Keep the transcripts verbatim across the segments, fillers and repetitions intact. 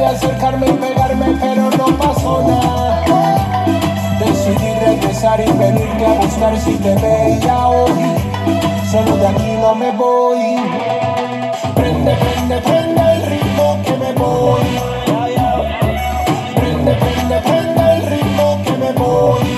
Intenté acercarme y pegarme, pero no pasó nada. Decidí regresar y venirte a buscar si te veía hoy. Solo de aquí no me voy. Prende, prende, prende el ritmo que me voy. Prende, prende, prende el ritmo que me voy.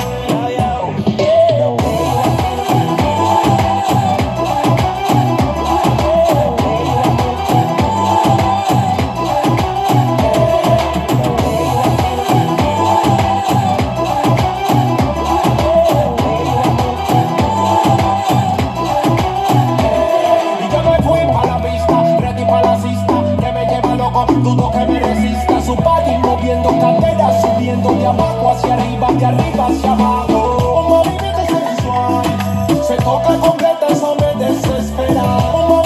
Dudo que me resista su body moviendo cadera, subiendo de abajo hacia arriba, de arriba hacia abajo. Un movimiento sensual, se toca completa, eso me desespera. Un